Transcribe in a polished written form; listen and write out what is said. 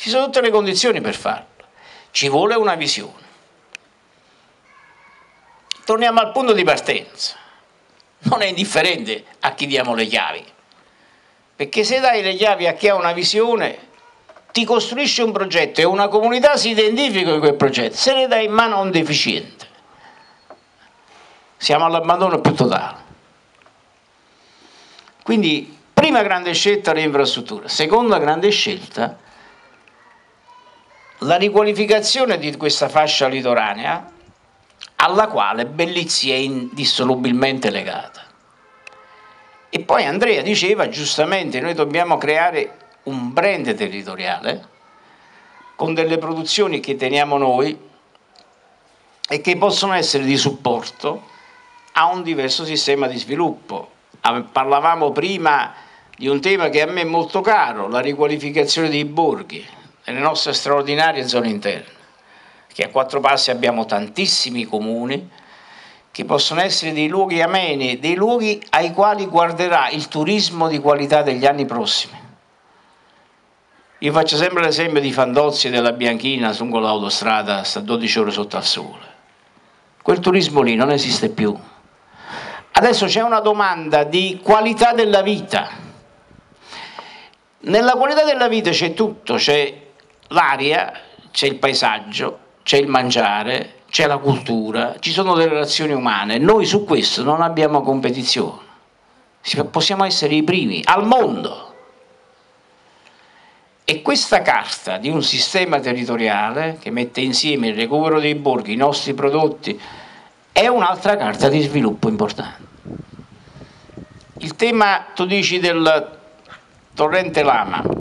Ci sono tutte le condizioni per farlo, ci vuole una visione. Torniamo al punto di partenza, non è indifferente a chi diamo le chiavi, perché se dai le chiavi a chi ha una visione, ti costruisce un progetto e una comunità si identifica con quel progetto, se ne dai in mano a un deficiente, siamo all'abbandono più totale. Quindi, prima grande scelta le infrastrutture, seconda grande scelta la riqualificazione di questa fascia litoranea alla quale Bellizzi è indissolubilmente legata. E poi Andrea diceva giustamente, noi dobbiamo creare un brand territoriale con delle produzioni che teniamo noi e che possono essere di supporto a un diverso sistema di sviluppo. Parlavamo prima di un tema che a me è molto caro, la riqualificazione dei borghi nelle nostre straordinarie zone interne, che a quattro passi abbiamo tantissimi comuni che possono essere dei luoghi ameni, dei luoghi ai quali guarderà il turismo di qualità degli anni prossimi. Io faccio sempre l'esempio di Fandozzi e della Bianchina lungo l'autostrada, sta 12 ore sotto al sole. Quel turismo lì non esiste più. Adesso c'è una domanda di qualità della vita. Nella qualità della vita c'è tutto, c'è l'aria, c'è il paesaggio, c'è il mangiare, c'è la cultura, ci sono delle relazioni umane. Noi su questo non abbiamo competizione. Possiamo essere i primi al mondo. E questa carta di un sistema territoriale che mette insieme il recupero dei borghi, i nostri prodotti, è un'altra carta di sviluppo importante. Il tema, tu dici, del torrente Lama,